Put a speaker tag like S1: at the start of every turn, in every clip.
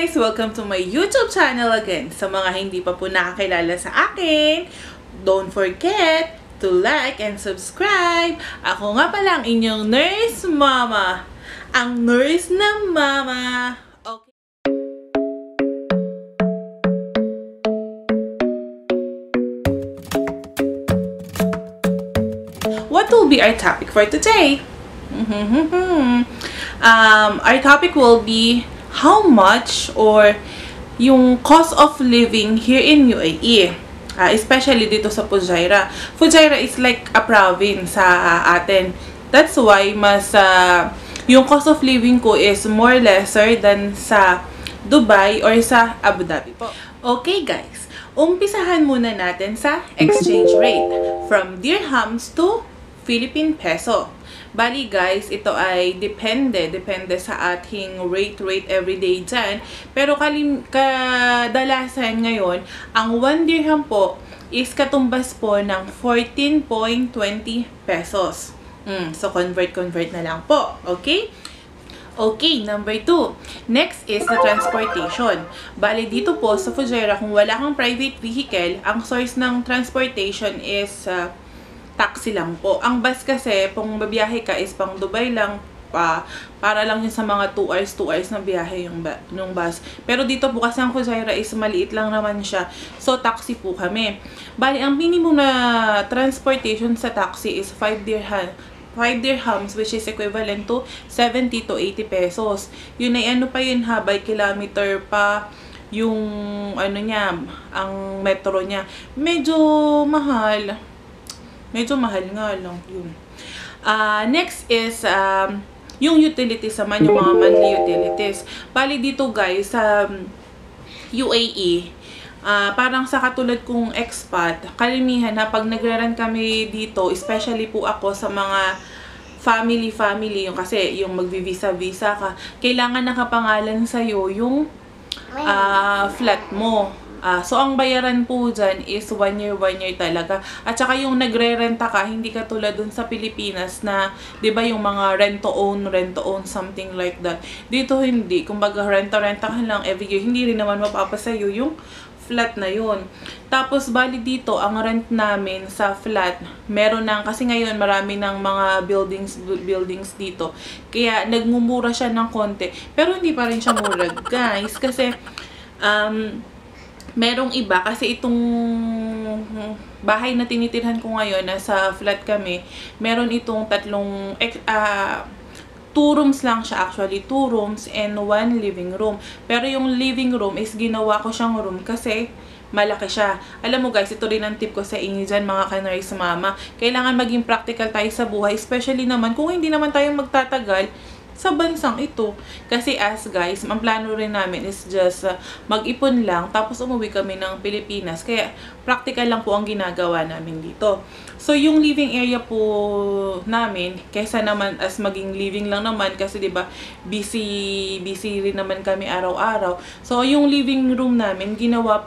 S1: guys! Welcome to my YouTube channel again. Sa mga hindi pa po nakakilala sa akin, don't forget to like and subscribe. Ako nga pala ang inyong nurse mama. Ang nurse na mama. Okay. What will be our topic for today? Our topic will be how much or yung cost of living here in UAE. Especially dito sa Fujairah. Fujairah is like a province sa atin. That's why mas yung cost of living ko is more lesser than sa Dubai or sa Abu Dhabi po. Okay guys, umpisahan muna natin sa exchange rate from dirhams to Philippine peso. Bali guys, ito ay depende sa ating rate everyday dyan. Pero kadalasan ngayon, ang 1 dirham po is katumbas po ng 14.20 pesos. So convert na lang po. Okay? Okay, number 2. Next is the transportation. Bali dito po sa Fujairah, kung wala kang private vehicle, ang source ng transportation is taxi lang po. Ang bus kasi, kung babiyahe ka is pang Dubai lang, para lang yun sa mga 2 hours na biyahe yung bus. Pero dito po kasi ang Fujairah is maliit lang naman siya. So, taxi po kami. Bali, ang minimum na transportation sa taxi is 5 dirhams, which is equivalent to 70 to 80 pesos. Yun ay ano pa yun ha, by kilometer pa yung ano niya, ang metro niya. Medyo mahal nga lang yun. Next is yung utilities naman, yung mga monthly utilities. Bali dito guys, sa UAE, parang sa katulad kong expat, kalimihan na pag nagre-rent kami dito, especially po ako sa mga family, yung kasi yung magvi-visa ka, kailangan nakapangalan sa'yo yung flat mo. So, ang bayaran po dyan is 1 year talaga. At saka yung nagre-renta ka, hindi ka tulad dun sa Pilipinas na, di ba yung mga rent-to-own, something like that. Dito hindi. Kumbaga, renta ka lang every year. Hindi rin naman mapapasayo yung flat na yun. Tapos, bali dito, ang rent namin sa flat, meron ng, kasi ngayon marami ng mga buildings dito. Kaya, nagmumura siya ng konti. Pero, hindi pa rin siya mura, guys. Kasi, merong iba, kasi itong bahay na tinitirhan ko ngayon, nasa flat kami, meron itong 2 rooms lang siya actually, 2 rooms and 1 living room. Pero yung living room is ginawa ko siyang room kasi malaki siya. Alam mo guys, ito rin ang tip ko sa inyo dyan mga ka-nurse mama. Kailangan maging practical tayo sa buhay, especially naman kung hindi naman tayo magtatagal sa bansang ito. Kasi as guys, ang plano rin namin is just mag-ipon lang, tapos umuwi kami ng Pilipinas. Kaya practical lang po ang ginagawa namin dito. So yung living area po namin, kaysa naman as maging living lang naman, kasi 'di ba busy rin naman kami araw-araw. So yung living room namin, ginawa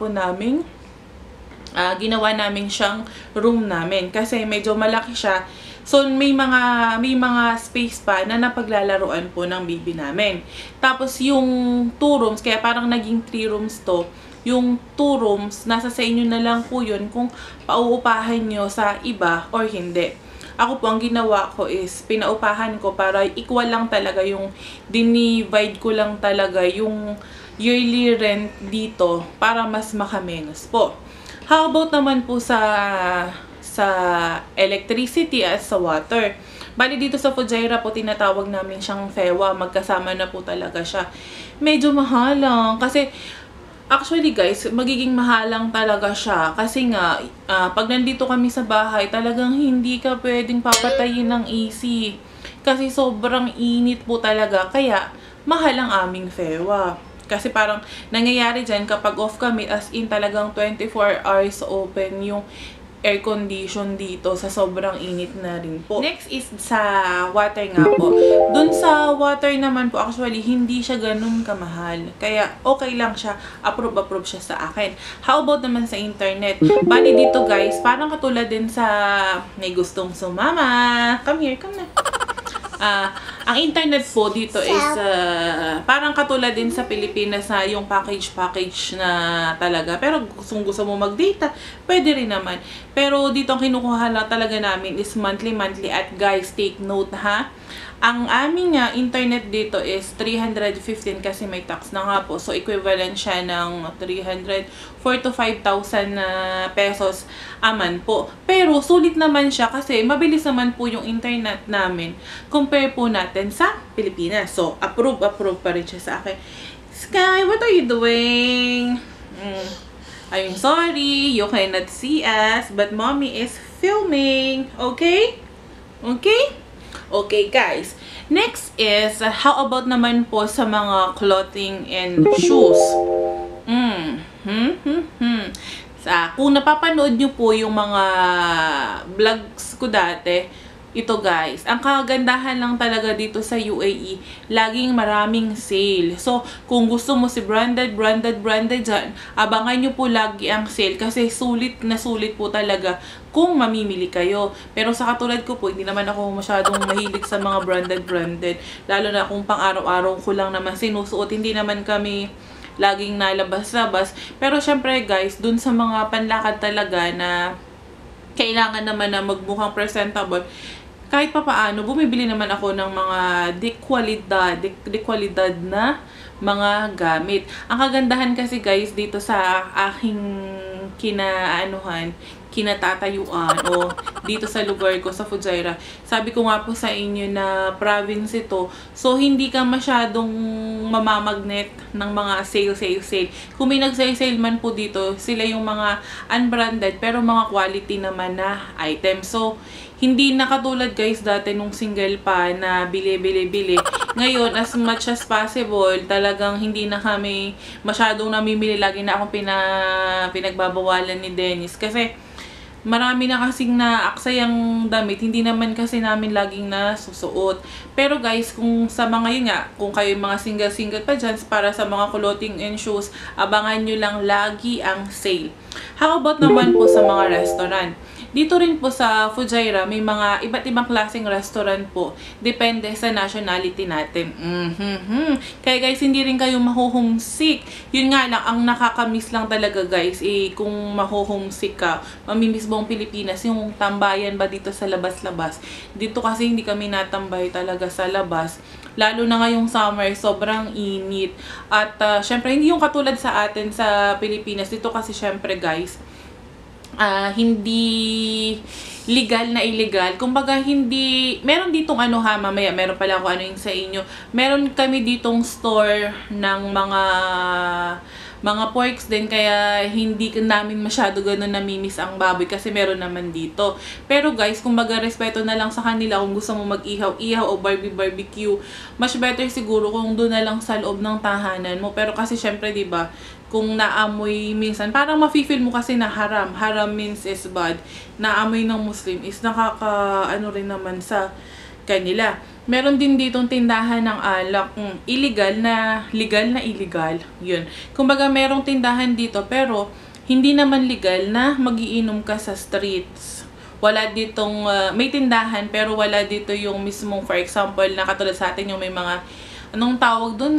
S1: namin siyang room namin kasi medyo malaki siya. So, may mga space pa na napaglalaruan po ng baby namin. Tapos, yung 2 rooms, kaya parang naging 3 rooms to. Yung 2 rooms, nasa sa inyo na lang po yun kung pauupahan nyo sa iba or hindi. Ako po, ang ginawa ko is, pinaupahan ko para equal lang talaga yung, dinivide ko lang talaga yung yearly rent dito para mas makamenos po. How about naman po sa electricity at sa water. Bali dito sa Fujairah po, tinatawag namin siyang FEWA. Magkasama na po talaga siya. Medyo mahal lang. Kasi, actually guys, magiging mahalang talaga siya. Kasi nga, pag nandito kami sa bahay, talagang hindi ka pwedeng papatayin ng AC. Kasi sobrang init po talaga. Kaya, mahal ang aming FEWA. Kasi parang nangyayari dyan kapag off kami, as in talagang 24 hours open yung air condition dito sa sobrang init na rin po. Next is sa water nga po. Dun sa water naman po, actually, hindi siya ganun kamahal. Kaya, okay lang siya. Approve siya sa akin. How about naman sa internet? Bali dito guys, parang katulad din sa may gustong sumama. Come here, come na. Ang internet po dito is parang katulad din sa Pilipinas na yung package na talaga. Pero kung gusto mo mag-data, pwede rin naman. Pero dito ang kinukuha lang talaga namin is monthly at guys, take note ha. Ang aming internet dito is 315 kasi may tax na nga po. So, equivalent siya ng 4 to 5,000 pesos aman po. Pero, sulit naman siya kasi mabilis naman po yung internet namin. Compare po natin sa Pilipinas. So, approve pa rin siya sa akin. Sky, what are you doing? I'm sorry, you cannot see us, but mommy is filming. Okay? Okay? Okay, guys. Next is, how about naman po sa mga clothing and shoes? Kung napapanood nyo po yung mga vlogs ko dati, ito guys, ang kagandahan lang talaga dito sa UAE, laging maraming sale. So, kung gusto mo si branded dyan, abangan nyo po lagi ang sale kasi sulit na sulit po talaga kung mamimili kayo. Pero sa katulad ko po, hindi naman ako masyadong mahilig sa mga branded. Lalo na kung pang araw-araw ko lang naman sinusuot, hindi naman kami laging nalabas-labas. Pero syempre guys, dun sa mga panlakad talaga na kailangan naman na magmukhang presentable, kahit pa paano, bumibili naman ako ng mga dekwalidad na mga gamit. Ang kagandahan kasi guys dito sa aking kinatatayuan o dito sa lugar ko sa Fujairah. Sabi ko nga po sa inyo na province ito. So, hindi ka masyadong mamamagnet ng mga sale. Kung may nag-sale man po dito, sila yung mga unbranded pero mga quality naman na item. So, hindi nakatulad guys dati nung single pa na bili. Ngayon, as much as possible, talagang hindi na kami masyadong namimili. Lagi na akong pinagbabawalan ni Dennis. Kasi marami na kasing naaksayang damit. Hindi naman kasi namin laging nasusuot. Pero guys, kung sa mga yun nga, kung kayo mga single pa dyan, para sa mga clothing and shoes, abangan nyo lang lagi ang sale. How about naman po sa mga restaurant? Dito rin po sa Fujairah, may mga iba't ibang klaseng restaurant po. Depende sa nationality natin. Kaya guys, hindi rin kayo mahuhomesick. Yun nga lang, ang nakakamiss lang talaga guys, kung mahuhomesick ka, mamimiss mo ang Pilipinas, yung tambayan ba dito sa labas-labas. Dito kasi hindi kami natambay talaga sa labas. Lalo na ngayong summer, sobrang init. At syempre, hindi yung katulad sa atin sa Pilipinas. Dito kasi syempre guys, hindi legal na illegal. Kumbaga, hindi, meron ditong mamaya, meron pala ako yung sa inyo. Meron kami ditong store ng mga porks din, kaya hindi namin masyado ganun namimiss ang baboy kasi meron naman dito. Pero guys, kumbaga respeto na lang sa kanila kung gusto mo mag-ihaw-ihaw o barbecue. Much better siguro kung doon na lang sa loob ng tahanan mo. Pero kasi syempre, 'di ba, kung naamoy minsan, parang mafe-feel mo kasi na haram. Haram means is bad. Naamoy ng Muslim is rin naman sa kanila. Meron din ditong tindahan ng alak. Illegal na illegal. Yun. Kumbaga merong tindahan dito pero hindi naman legal na magiinom ka sa streets. Wala ditong, may tindahan pero wala dito yung mismong, for example, na katulad sa atin yung may mga, anong tawag dun?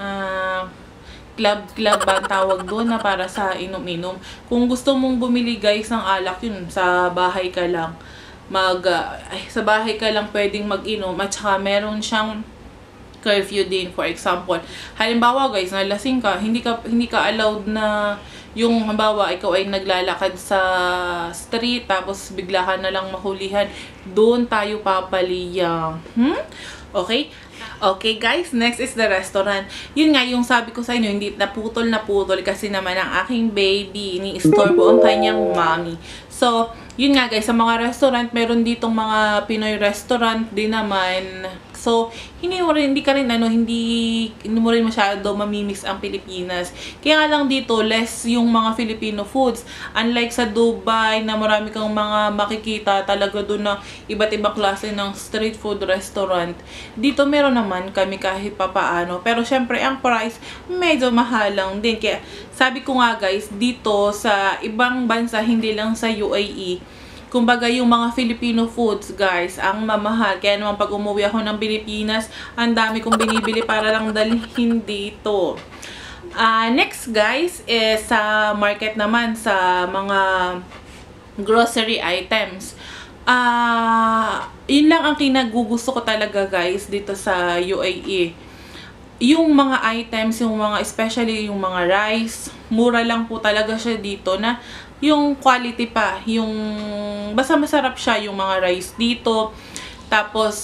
S1: Club ba ang tawag doon na para sa inom-inom. Kung gusto mong bumili guys ng alak, yun, sa bahay ka lang. Sa bahay ka lang pwedeng mag-inom. At saka meron siyang curfew din. For example, halimbawa guys, nalasing ka, hindi ka allowed na yung halimbawa, ikaw ay naglalakad sa street, tapos bigla ka na lang mahulihan. Doon tayo papaliyang. Okay? Okay guys, next is the restaurant. Yun nga, yung sabi ko sa inyo, hindi naputol kasi naman ang aking baby, ni-store po ang kanyang mommy. So, yun nga guys, sa mga restaurant, meron ditong mga Pinoy restaurant din naman. So, hindi mo rin masyado mamimiss ang Pilipinas. Kaya nga lang dito, less yung mga Filipino foods. Unlike sa Dubai, na marami kang mga makikita talaga doon na iba't ibang klase ng street food restaurant. Dito meron naman kami kahit papaano. Pero syempre, ang price, medyo mahal lang din. Kaya sabi ko nga guys, dito sa ibang bansa, hindi lang sa UAE, Kumbaga, yung mga Filipino foods, guys, ang mamahal. Kaya naman pag umuwi ako ng Pilipinas, ang dami kong binibili para lang dalhin dito. Next, guys, is sa market naman, sa mga grocery items. Yun lang ang kinagugusto ko talaga, guys, dito sa UAE. Yung mga items, yung mga, especially yung mga rice, mura lang po talaga siya dito na yung quality pa, yung basta masarap siya yung mga rice dito. Tapos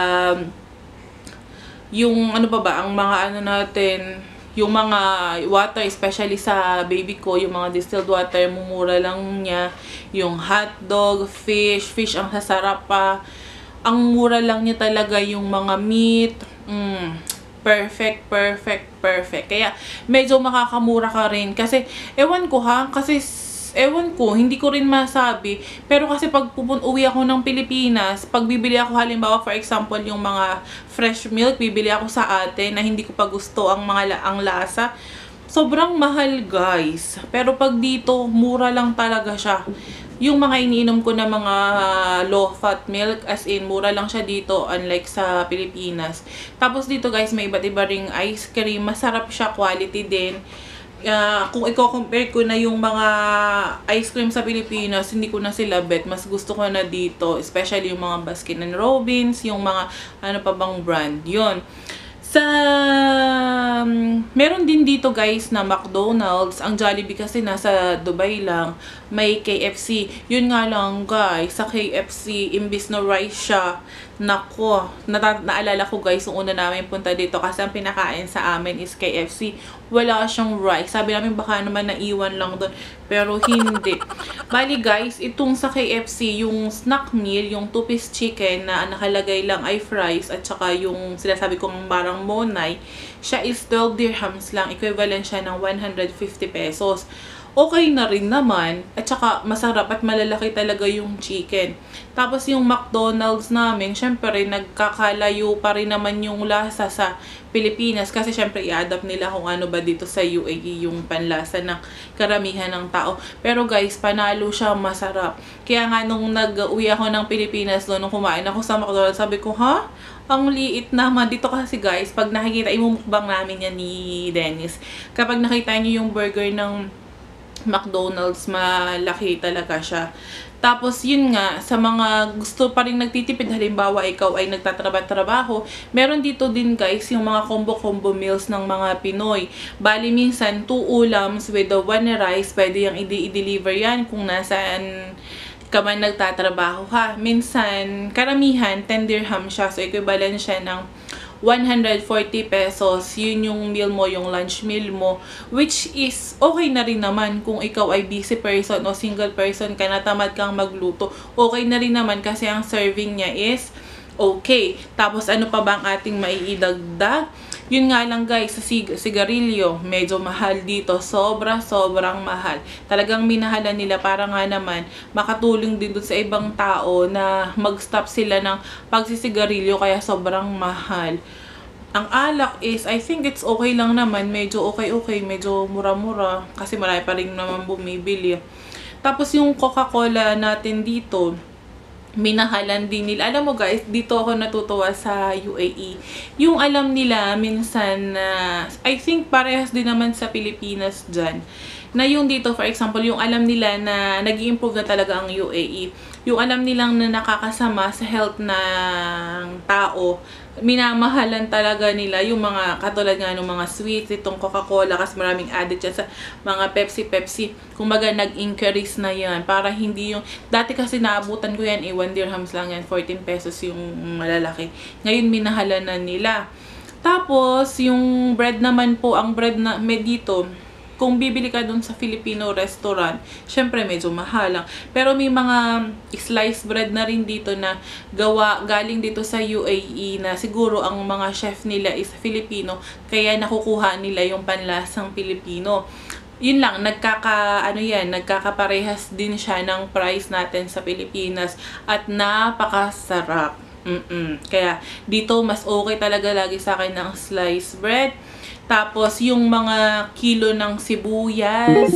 S1: yung ano ba, ang mga ano natin, yung mga water, especially sa baby ko, yung mga distilled water, mumura lang niya. Yung hotdog, fish ang sasarap pa. Ang mura lang niya talaga yung mga meat. Perfect. Kaya medyo makakamura ka rin. Kasi, ewan ko, hindi ko rin masabi. Pero kasi pag uwi ako ng Pilipinas, pag bibili ako halimbawa, for example, yung mga fresh milk, bibili ako sa ate na hindi ko pa gusto ang lasa. Sobrang mahal, guys. Pero pag dito, mura lang talaga siya. Yung mga iniinom ko na mga low-fat milk, as in, mura lang siya dito, unlike sa Pilipinas. Tapos dito, guys, may iba't iba ring ice cream. Masarap siya, quality din. Kung i-compare ko na yung mga ice cream sa Pilipinas, hindi ko na sila bet. Mas gusto ko na dito, especially yung mga Baskin and Robbins, yung mga ano pa bang brand. Yun. Meron din dito, guys, na McDonald's. Ang Jollibee kasi nasa Dubai lang. May KFC. Yun nga lang, guys, sa KFC, imbis na rice siya, nako, naalala ko, guys, yung una namin punta dito kasi ang pinakain sa amin is KFC. Wala siyang rice. Sabi namin baka naman naiwan lang doon. Pero hindi. Bali, guys, itong sa KFC, yung snack meal, yung 2-piece chicken na nakalagay lang ay fries at saka yung sinasabi kong parang monay, siya is 12 dirhams lang. Equivalent siya ng 150 pesos. Okay na rin naman. At saka masarap at malalaki talaga yung chicken. Tapos yung McDonald's namin, syempre nagkakalayo pa rin naman yung lasa sa Pilipinas. Kasi syempre i-adapt nila kung ano ba dito sa UAE yung panlasa ng karamihan ng tao. Pero guys, panalo siya, masarap. Kaya nga nung nag-uwi ako ng Pilipinas doon, nung kumain ako sa McDonald's, sabi ko, ha? Ang liit naman. Dito kasi, guys, pag nakikita, imumukbang namin yan ni Dennis. Kapag nakita niyo yung burger ng McDonald's, malaki talaga siya. Tapos, yun nga, sa mga gusto pa rin nagtitipid, halimbawa, ikaw ay nagtatrabaho, meron dito din, guys, yung mga combo meals ng mga Pinoy. Bali, minsan, 2 ulams with the 1 rice, pwede yung i-deliver yan kung nasaan ka man nagtatrabaho ha. Minsan, karamihan, 10 dirham siya. So, equivalent siya ng 140 pesos. Yun yung meal mo, yung lunch meal mo. Which is, okay na rin naman kung ikaw ay busy person o single person ka na tamad kang magluto. Okay na rin naman kasi ang serving niya is okay. Tapos, ano pa ba ang ating maiidagdag? Yun nga lang, guys, sa sigarilyo, medyo mahal dito. Sobrang mahal. Talagang minahalan nila para nga naman makatulong din dun sa ibang tao na mag-stop sila ng pagsisigarilyo kaya sobrang mahal. Ang alak is, I think it's okay lang naman. Medyo okay. Medyo mura-mura. Kasi marami pa rin naman bumibili. Tapos yung Coca-Cola natin dito, minahalan din nila. Alam mo, guys, dito ako natutuwa sa UAE. Yung alam nila, minsan, I think parehas din naman sa Pilipinas dyan. Na yung dito, for example, yung alam nila na nag-i-improve na talaga ang UAE. Yung alam nilang na nakakasama sa health ng tao, minamahalan talaga nila yung mga, katulad nga ng mga sweets, itong Coca-Cola, kasi maraming added dyan sa mga Pepsi. Kumbaga, nag-increase na yan. Para hindi yung, dati kasi naabutan ko yan, 1 dirhams lang yan, 14 pesos yung malalaki. Ngayon, minahalan na nila. Tapos, yung bread naman po, ang bread na dito, kung bibili ka dun sa Filipino restaurant, syempre medyo mahal lang. Pero may mga sliced bread na rin dito na galing dito sa UAE na siguro ang mga chef nila is Filipino, kaya nakukuha nila yung panlasang Pilipino. Yun lang, nagkakaparehas din siya ng price natin sa Pilipinas at napakasarap. Kaya dito mas okay talaga lagi sa akin ng sliced bread. Tapos, yung mga kilo ng sibuyas,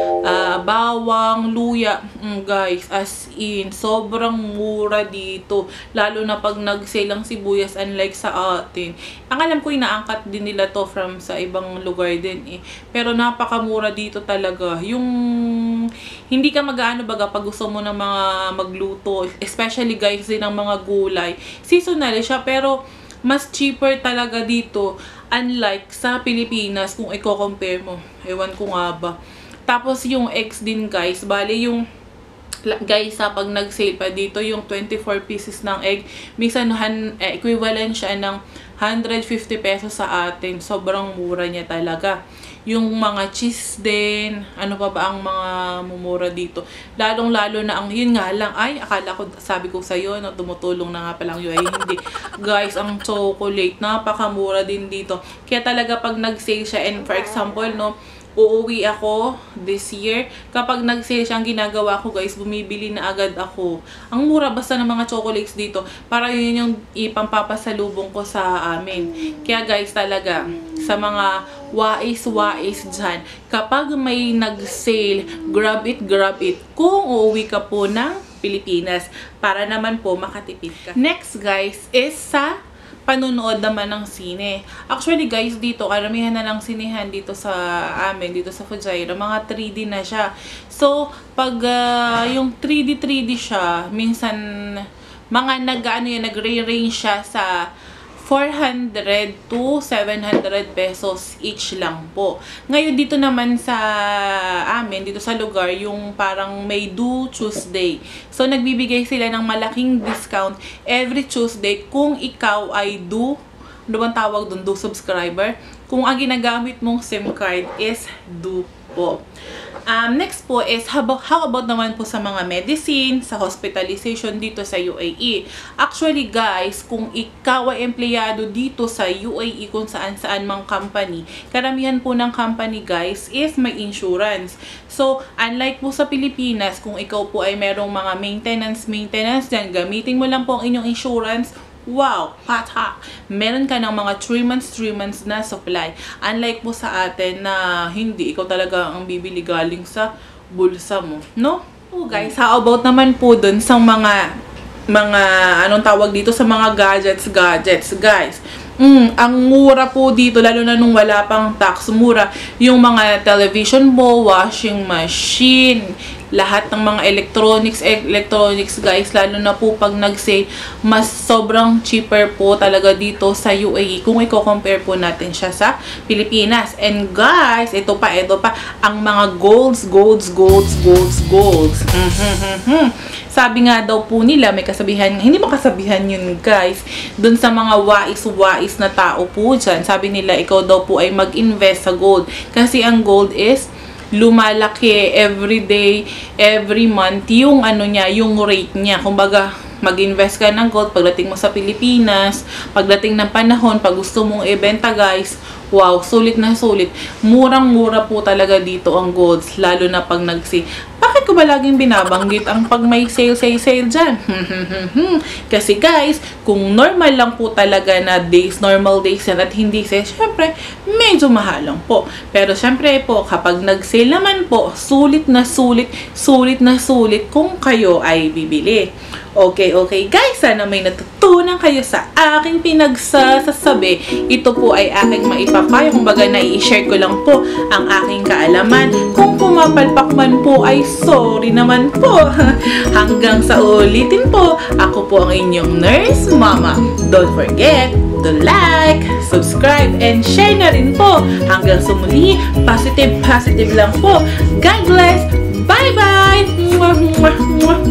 S1: bawang, luya, guys, as in, sobrang mura dito. Lalo na pag nag-sale ang sibuyas, unlike sa atin. Ang alam ko, inaangkat din nila to from sa ibang lugar din eh. Pero napakamura dito talaga. Yung, hindi ka mag-ano baga pag gusto mo ng mga magluto, especially guys din ng mga gulay. Seasonal siya, pero mas cheaper talaga dito. Unlike sa Pilipinas, kung i-compare mo. Ewan ko nga ba. Tapos yung eggs din guys. Bali yung, guys pag nag-sale pa dito, yung 24 pieces ng egg, minsan equivalent siya ng 150 pesos sa atin. Sobrang mura niya talaga. Yung mga cheese din, ano pa ba ang mga mumura dito. Lalong-lalo na ang, yun nga lang, ay, akala ko, sabi ko sa'yo, no, tumutulong na nga palang yun. Ay, hindi. Guys, ang chocolate, napakamura din dito. Kaya talaga pag nag-sale siya, and for example, no, uuwi ako this year. Kapag nag-sale siya, ang ginagawa ko guys, bumibili na agad ako. Ang mura basta ng mga chocolates dito. Para yun yung ipampapasalubong ko sa amin. Kaya guys, talaga, sa mga wais-wais dyan, kapag may nag-sale, grab it, kung uuwi ka po ng Pilipinas. Para naman po makatipid ka. Next guys, is sa panunood naman ng sine. Actually guys, dito, karamihan na lang sinehan dito sa amin, dito sa Fujairah, mga 3D na siya. So, pag yung 3D siya, minsan, mga nag-range siya sa 400 to 700 pesos each lang po. Ngayon dito naman sa amin, dito sa lugar, yung parang may Do Tuesday. So nagbibigay sila ng malaking discount every Tuesday kung ikaw ay do, ano bang tawag doon, do subscriber. Kung ang ginagamit mong SIM card is do po. Next po is, how about naman po sa mga medicine, sa hospitalization dito sa UAE. Actually guys, kung ikaw ay empleyado dito sa UAE, kung saan-saan mang company, karamihan po ng company guys is may insurance. So, unlike po sa Pilipinas, kung ikaw po ay merong mga maintenance dyan, gamitin mo lang po ang inyong insurance. Wow, pata! Meron ka ng mga 3 months na supply. Unlike po sa atin na hindi, ikaw talaga ang bibili galing sa bulsa mo, no? Oh guys, how about naman po dun sa mga anong tawag dito, sa mga gadgets guys. Ang mura po dito, lalo na nung wala pang tax, mura. Yung mga television mo, washing machine, lahat ng mga electronics guys, lalo na po pag nag-sale, mas sobrang cheaper po talaga dito sa UAE kung i-compare po natin siya sa Pilipinas. And guys, ito pa, ang mga golds. Sabi nga daw po nila, may kasabihan, hindi mo kasabihan yun guys, dun sa mga wais na tao po dyan, sabi nila, ikaw daw po ay mag-invest sa gold. Kasi ang gold is lumalaki every day, every month, yung ano niya, yung rate niya. Kumbaga, mag-invest ka ng gold pagdating mo sa Pilipinas, pagdating ng panahon, pag gusto mong ibenta guys, wow, sulit na sulit. Murang-mura po talaga dito ang golds, lalo na pag nag-sale. Bakit ko ba laging binabanggit ang pag may sale dyan? Kasi guys, kung normal lang po talaga na normal days yan at hindi sale, syempre, medyo mahal lang po. Pero syempre po, kapag nag-sale naman po, sulit na sulit kung kayo ay bibili. Okay guys, sana may natutunan kayo sa aking pinagsasabi. Ito po ay aking maipapayo. Kumbaga, nai-share ko lang po ang aking kaalaman. Kung pumapalpak man po ay sorry naman po. Hanggang sa ulitin po, ako po ang inyong Nurse Mama. Don't forget to like, subscribe, and share na rin po. Hanggang sa muli, positive lang po. God bless. Bye-bye!